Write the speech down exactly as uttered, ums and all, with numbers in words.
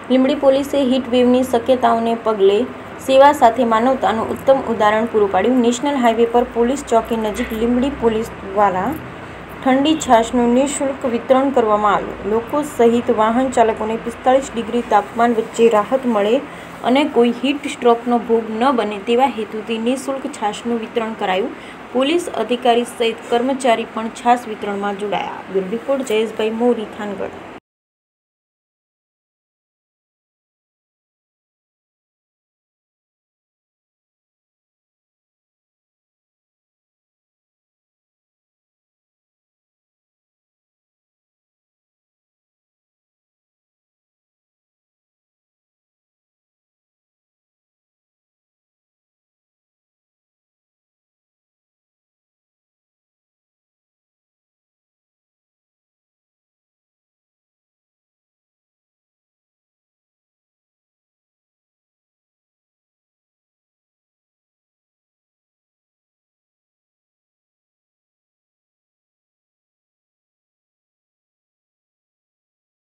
લીંબડી પોલીસે હીટ વેવની શક્યતાઓને પગલે સેવા સાથે માનવતાનું ઉત્તમ ઉદાહરણ પૂરું પાડ્યું. નેશનલ હાઈવે પર પોલીસ ચોકી નજીક લીંબડી પોલીસ દ્વારા ઠંડી છાશનું નિઃશુલ્ક વિતરણ કરવામાં આવ્યું. લોકો સહિત વાહન ચાલકોને પિસ્તાળીસ ડિગ્રી તાપમાન વચ્ચે રાહત મળે અને કોઈ હીટ સ્ટ્રોકનો ભોગ ન બને તેવા હેતુથી નિઃશુલ્ક છાશનું વિતરણ કરાયું. પોલીસ અધિકારી સહિત કર્મચારી પણ છાશ વિતરણમાં જોડાયા. Bureau report Jayeshbhai Mori, Thangadh.